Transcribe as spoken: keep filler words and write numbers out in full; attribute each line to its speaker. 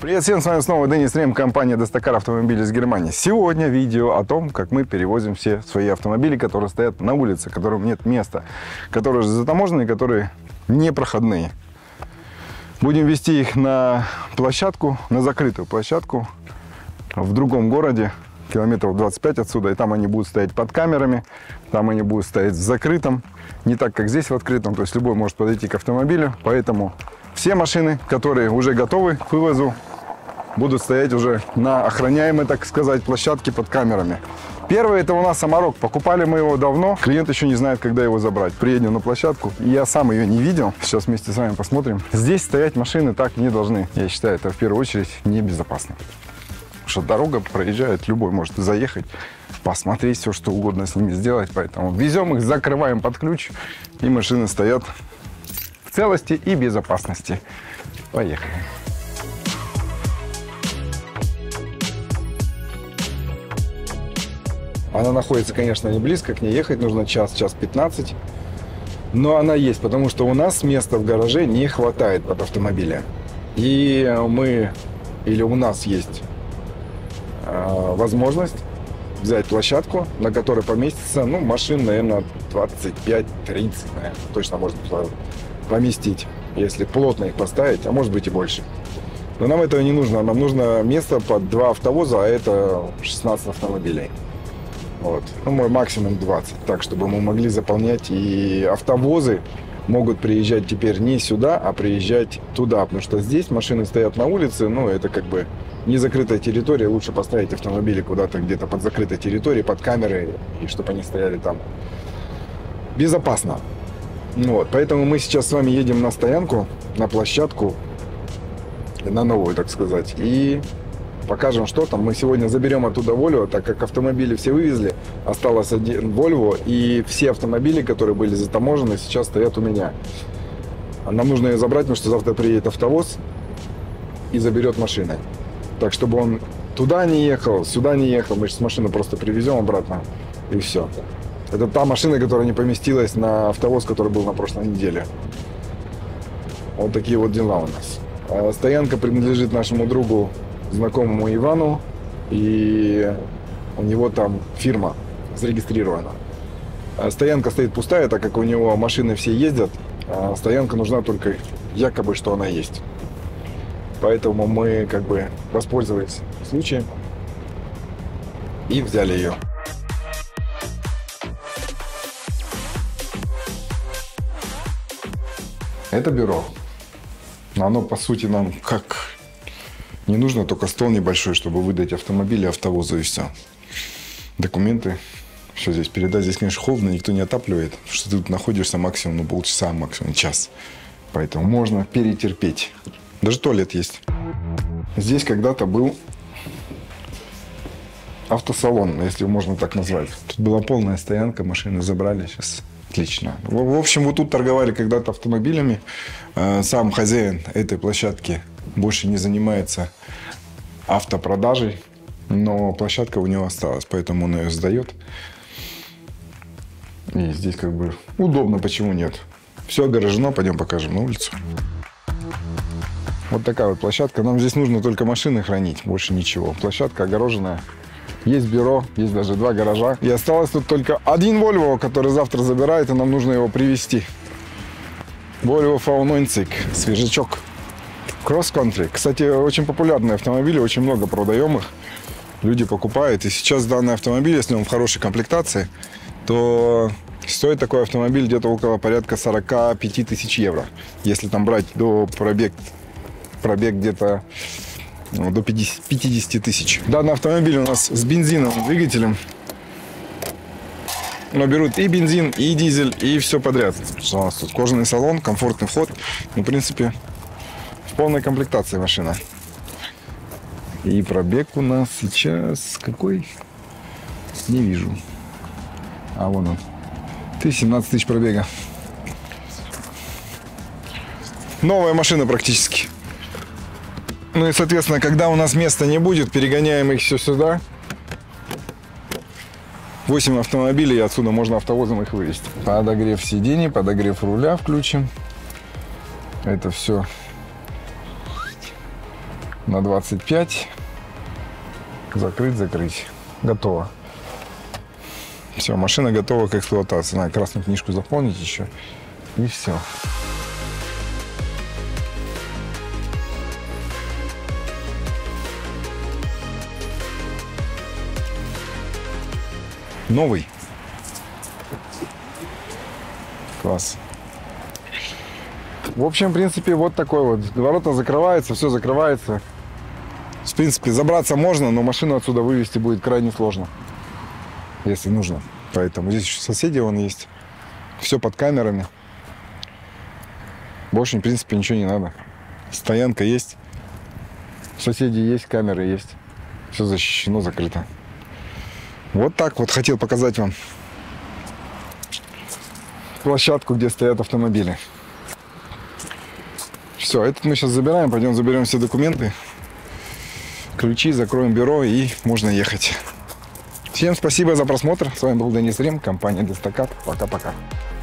Speaker 1: Привет всем, с вами снова Денис Рем, компания Дестакар автомобили из Германии. Сегодня видео о том, как мы перевозим все свои автомобили, которые стоят на улице, которым нет места, которые же затаможенные, которые непроходные. Будем везти их на площадку, на закрытую площадку в другом городе, километров двадцать пять отсюда, и там они будут стоять под камерами, там они будут стоять в закрытом, не так, как здесь в открытом, то есть любой может подойти к автомобилю, поэтому все машины, которые уже готовы к вывозу, будут стоять уже на охраняемой, так сказать, площадке под камерами. Первый — это у нас Амарок. Покупали мы его давно. Клиент еще не знает, когда его забрать. Приедем на площадку. Я сам ее не видел. Сейчас вместе с вами посмотрим. Здесь стоять машины так не должны. Я считаю, это в первую очередь небезопасно. Потому что дорога проезжает, любой может заехать, посмотреть, все что угодно с ними сделать. Поэтому везем их, закрываем под ключ, и машины стоят в целости и безопасности. Поехали. Она находится, конечно, не близко, к ней ехать нужно час, час пятнадцать. Но она есть, потому что у нас места в гараже не хватает под автомобиля. И мы, или у нас есть э, возможность взять площадку, на которой поместится, ну, машин, наверное, двадцать пять тридцать, наверное, точно можно поместить, если плотно их поставить, а может быть и больше. Но нам этого не нужно, нам нужно место под два автовоза, а это шестнадцать автомобилей. Вот. Ну, мой максимум двадцать, так, чтобы мы могли заполнять. И автовозы могут приезжать теперь не сюда, а приезжать туда, потому что здесь машины стоят на улице, ну, это как бы не закрытая территория, лучше поставить автомобили куда-то где-то под закрытой территорией, под камерой, и чтобы они стояли там безопасно. Вот. Поэтому мы сейчас с вами едем на стоянку, на площадку, на новую, так сказать, и покажем, что там. Мы сегодня заберем оттуда Volvo, так как автомобили все вывезли. Осталось один Volvo, и все автомобили, которые были затаможены, сейчас стоят у меня. Нам нужно ее забрать, потому что завтра приедет автовоз и заберет машины. Так, чтобы он туда не ехал, сюда не ехал, мы сейчас машину просто привезем обратно, и все. Это та машина, которая не поместилась на автовоз, который был на прошлой неделе. Вот такие вот дела у нас. Стоянка принадлежит нашему другу, знакомому Ивану, и у него там фирма зарегистрирована. Стоянка стоит пустая, так как у него машины все ездят, а стоянка нужна только якобы, что она есть. Поэтому мы как бы воспользовались случаем и взяли ее. Это бюро. Оно по сути нам как... Не нужно, только стол небольшой, чтобы выдать автомобили, автовозу, и все. Документы. Все здесь передать. Здесь, конечно, холодно, никто не отапливает. Что ты тут находишься максимум, ну, полчаса, максимум час. Поэтому можно перетерпеть. Даже туалет есть. Здесь когда-то был автосалон, если можно так назвать. Тут была полная стоянка, машины забрали, сейчас отлично. В, в общем, вот тут торговали когда-то автомобилями. Сам хозяин этой площадки больше не занимается автопродажей, но площадка у него осталась, поэтому он ее сдает. И здесь как бы удобно, почему нет. Все огорожено, пойдем покажем на улицу. Вот такая вот площадка. Нам здесь нужно только машины хранить, больше ничего. Площадка огороженная. Есть бюро, есть даже два гаража. И осталось тут только один Volvo, который завтра забирает, и нам нужно его привезти. Volvo эф девятнадцать, свежачок. Кросс-кантри. Кстати, очень популярные автомобили, очень много продаем их. Люди покупают. И сейчас данный автомобиль, если он в хорошей комплектации, то стоит такой автомобиль где-то около порядка сорока пяти тысяч евро. Если там брать до пробег, пробег где-то ну, до пятидесяти тысяч. Данный автомобиль у нас с бензиновым двигателем. Но берут и бензин, и дизель, и все подряд. У нас тут кожаный салон, комфортный вход. Ну, в принципе, в полной комплектации машина. И пробег у нас сейчас какой? Не вижу. А вон он. семнадцать тысяч пробега. Новая машина практически. Ну и, соответственно, когда у нас места не будет, перегоняем их все сюда. восемь автомобилей, и отсюда можно автовозом их вывезти. Подогрев сидений, подогрев руля включим. Это все на двадцать пять. Закрыть, закрыть. Готово. Все, машина готова к эксплуатации. Надо красную книжку заполнить еще. И все. Новый. Класс. В общем, в принципе, вот такой вот. Ворота закрываются, все закрывается. В принципе, забраться можно, но машину отсюда вывести будет крайне сложно, если нужно. Поэтому здесь еще соседи вон есть. Все под камерами. Больше, в принципе, ничего не надо. Стоянка есть. Соседи есть, камеры есть. Все защищено, закрыто. Вот так вот хотел показать вам площадку, где стоят автомобили. Все, этот мы сейчас забираем. Пойдем заберем все документы. Ключи, закроем бюро и можно ехать. Всем спасибо за просмотр. С вами был Денис Рим, компания Дестакат. Пока-пока.